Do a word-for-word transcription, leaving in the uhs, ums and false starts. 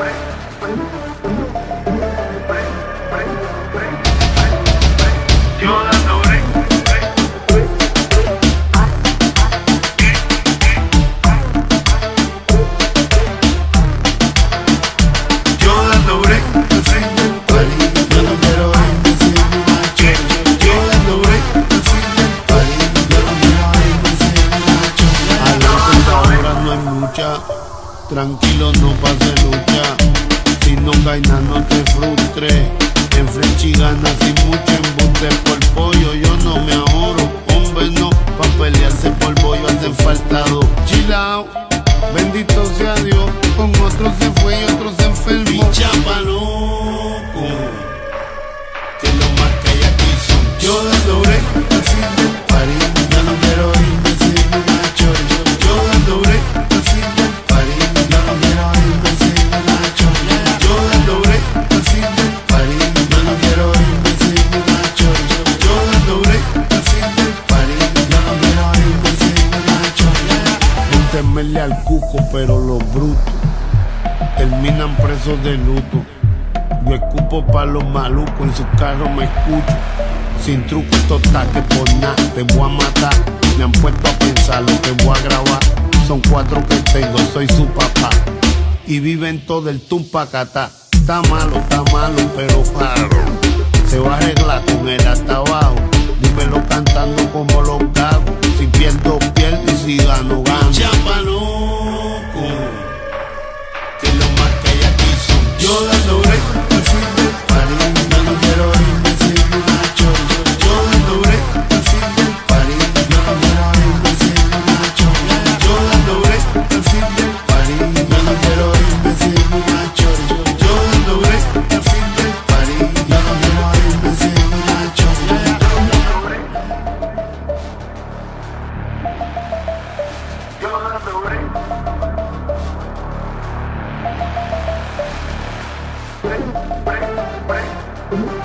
Yo dando break. Yo dando break. Al fin del party. Yo no quiero irme sin una chela. Yo dando break. Al fin del party. Yo no quiero irme sin una chela. A la cuenta ahora no hay mucha. Tranquilo, no pase lucha. Si no cae nada, no te frustres. En Frenchy ganas sin mucho embuste. Por pollo yo no me ahorro. Hombre no, pa' pelearse por bollo hacen falta dos. Chill out, bendito sea Dios. Con otros se fue y otros se enfermó. Picha pa' loco, que lo más que hay aquí son. Yo dando break al fin del party. Ya no quiero irme sin una chori. Yo dando break al fin del party. Ya no quiero irme sin una chori. Yo dando break al fin del party. Ya no quiero irme sin una chori. Yo dando break al fin del party. Ya no quiero irme sin una chori. No temerle al cuco, pero los brutos terminan presos de luto. Yo escupo pa' los malucos, en su carro me escucho. Sin truco estos taques por nada, te voy a matar. Me han puesto a pensar lo que voy a grabar. Son cuatro que tengo, soy su papá. Y viven todo el tumpacatá. Está malo, está malo, pero claro, se va a arreglar con él hasta abajo. Dímelo cantando como los gagos. Si pierdo, pierdo y si gano, gano. Chapa loco, que lo más que hay aquí son. Yo dando break al fin del party. Yo no quiero irme sin una chori. Yo dando break al fin del party. Yo no quiero irme sin una chori. Yo dando break al fin del party. Yo no quiero irme sin una chori. Yo dando break al fin del party. Yo no quiero irme sin una chori. Yo dando break. Break, break, break.